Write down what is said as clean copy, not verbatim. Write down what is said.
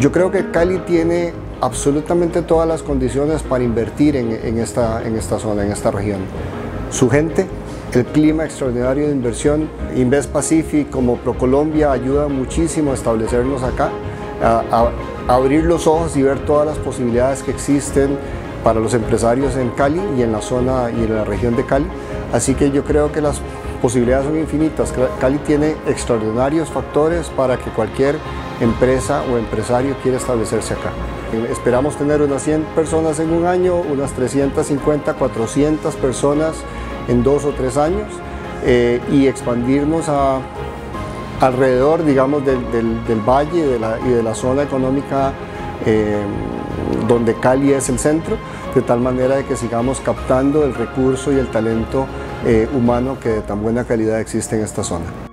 Yo creo que Cali tiene absolutamente todas las condiciones para invertir en esta zona, en esta región. Su gente, el clima extraordinario de inversión, Invest Pacific como ProColombia ayuda muchísimo a establecernos acá, a abrir los ojos y ver todas las posibilidades que existen para los empresarios en Cali y en la zona y en la región de Cali. Así que yo creo que las posibilidades son infinitas. Cali tiene extraordinarios factores para que cualquier empresa o empresario quiera establecerse acá. Esperamos tener unas 100 personas en un año, unas 350, 400 personas en 2 o 3 años y expandirnos alrededor, digamos, del valle y de la zona económica donde Cali es el centro, de tal manera de que sigamos captando el recurso y el talento humano que de tan buena calidad existe en esta zona.